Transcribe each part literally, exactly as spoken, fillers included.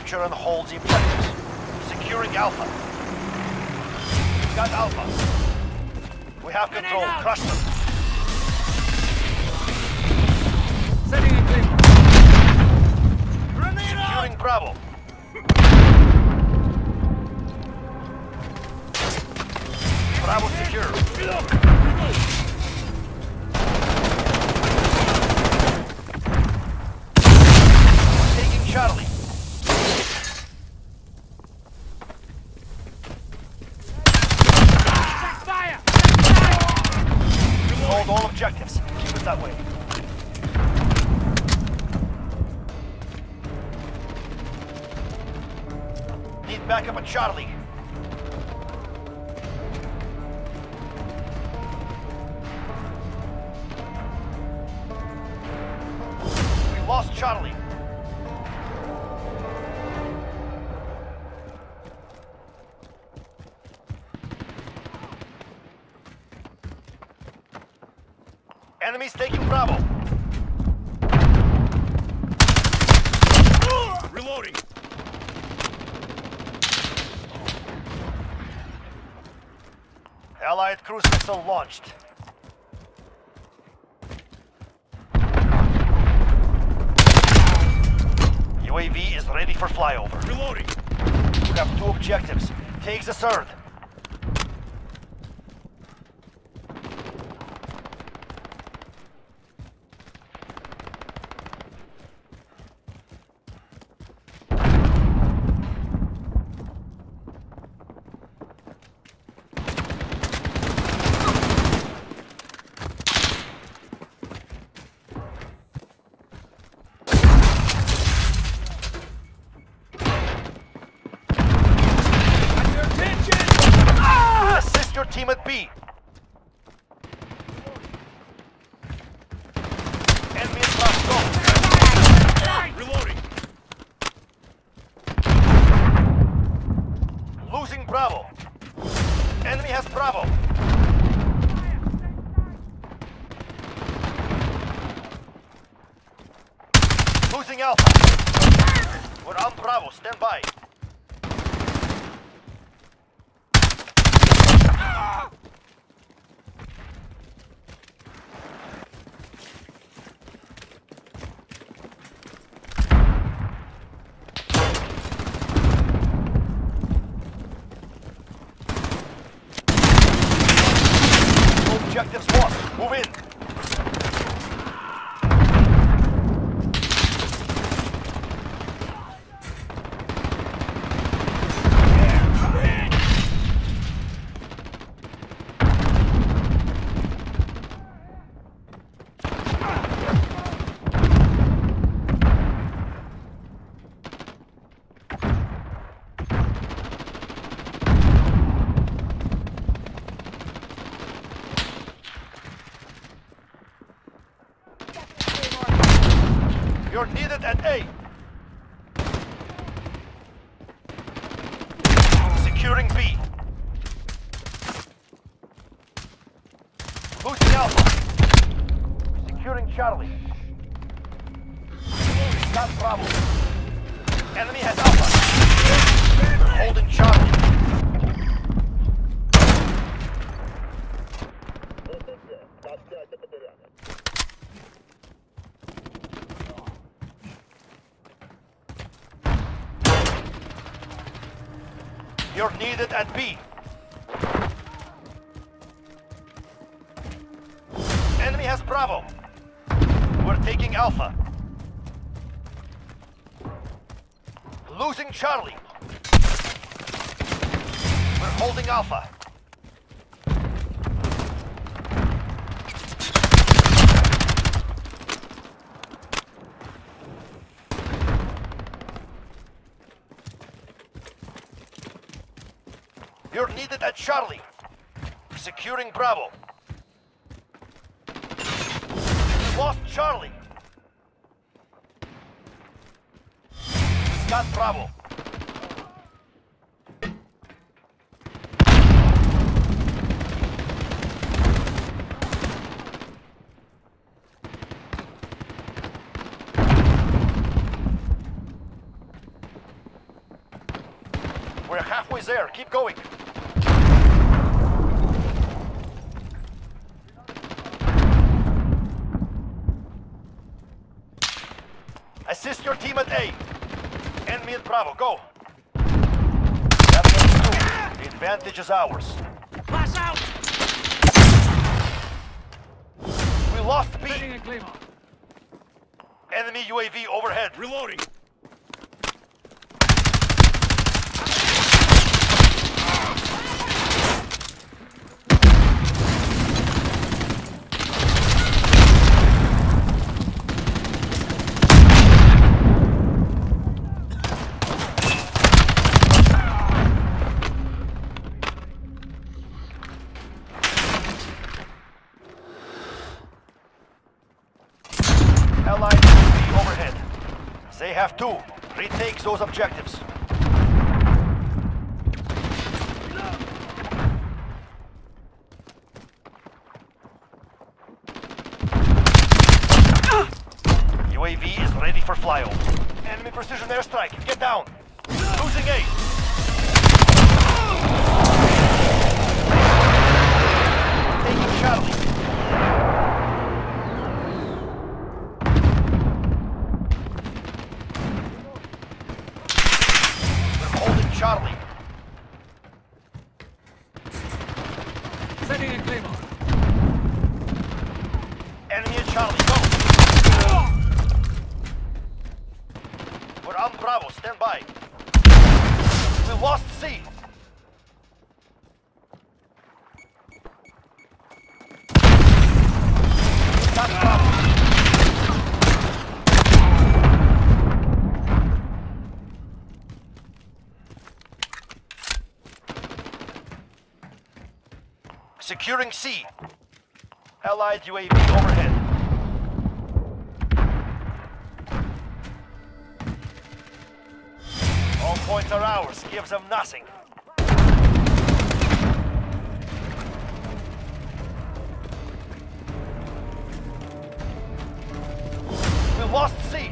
Capture and hold the objectives. Securing Alpha. We've got Alpha. We have control. Crush them. Setting a clip. Securing Bravo. Bravo secure. Taking Charlie. Fire! Hold all objectives. Keep it that way. Need backup at Charlie. We lost Charlie. Enemies taking Bravo. Reloading. Allied cruise missile launched. U A V is ready for flyover. Reloading. We have two objectives. Take the third. Assist your team at B. Enemy is left. Go. Reloading. Losing Bravo. Enemy has Bravo. Losing Alpha. We're on Bravo. Stand by. Objectives lost. Move in. You're needed at A. Securing B. Losing Alpha. Securing Charlie. Got Bravo. Enemy has Alpha. Holding Charlie. You're needed at B. Enemy has Bravo. We're taking Alpha. Losing Charlie. We're holding Alpha. You're needed at Charlie. Securing Bravo. We lost Charlie. Got Bravo. halfway there. Keep going. Assist your team at A. Enemy at Bravo. Go. That makes two. The advantage is ours. Flash out! We lost B. Setting a claymore. Enemy U A V overhead. Reloading. Allied U A V overhead. They have two. Retake those objectives. U A V is ready for flyover. Enemy precision airstrike. Get down. Losing A. Taking Charlie. Charlie. Setting a claymore. Enemy at Charlie, go! We're on Bravo, stand by. We lost C. Got Bravo. Securing C. Allied U A V overhead. All points are ours. Gives them nothing. We lost C.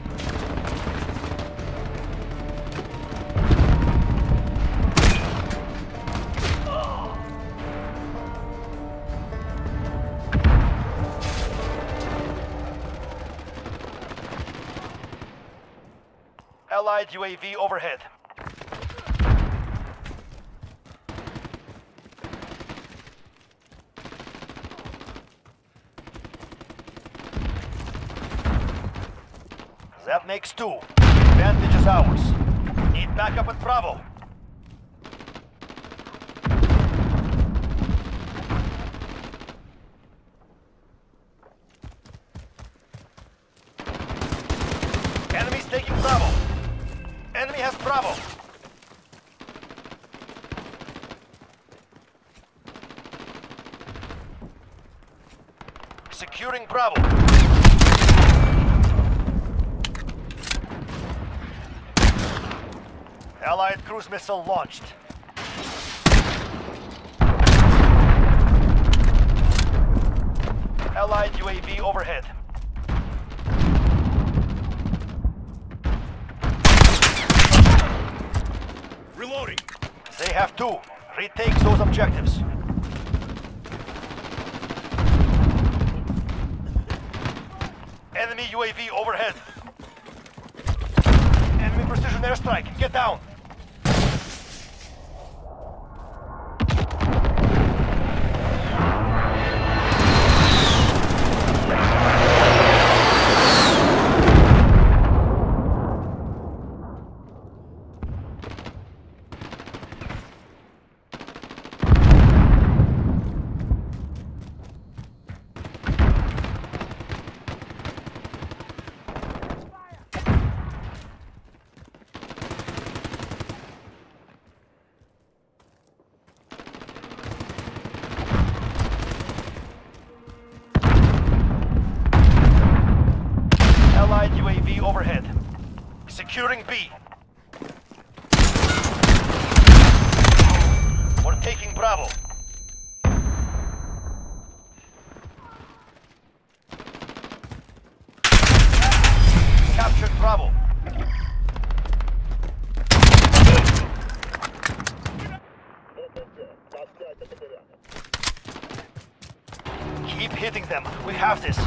Allied U A V overhead. That makes two. Advantage is ours. Need backup at Bravo. Enemy's taking Bravo. Enemy has Bravo. Securing Bravo. Allied cruise missile launched. Allied U A V overhead. Reloading. They have two. Retake those objectives. Enemy U A V overhead. Enemy precision airstrike. Get down. Allied U A V overhead. Securing B. We're taking Bravo. Captured Bravo. hitting them. We have this.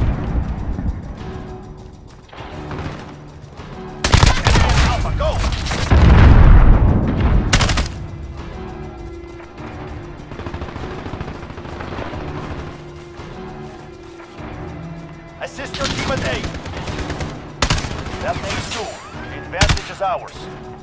Alpha, go! Assist your team at A. That makes two. The advantage is ours.